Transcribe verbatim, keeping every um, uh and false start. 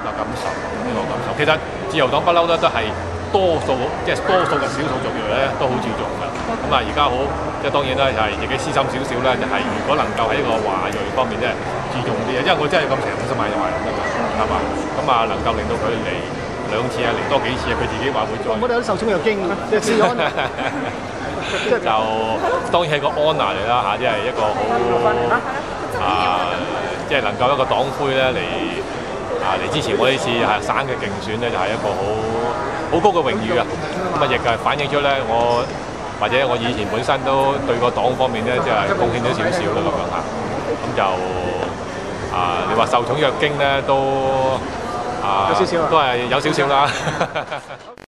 個感受，呢個感受。其實自由黨不嬲咧都係多數，即係多數嘅少數族裔咧都好注重㗎。咁啊，而家好，即係當然啦，就係自己私心少少啦，就係如果能夠喺呢個華裔方面咧注重啲，因為我真係咁成日本身買咗華人㗎嘛，係嘛？咁啊，能夠令到佢嚟兩次啊，嚟多幾次啊，佢自己話會再。 我哋有啲受寵若驚，即係治安。 就當然係個 honour 嚟啦嚇，即係一個好啊，即係能夠一個黨魁咧嚟啊嚟支持我呢次係省嘅競選咧，就係一個好好高嘅榮譽啊！咁啊，亦係反映出咧我或者我以前本身都對個黨方面咧，即係貢獻咗少少啦咁樣嚇。咁就啊，你話受寵若驚咧，都啊， 有少少都係有少少啦。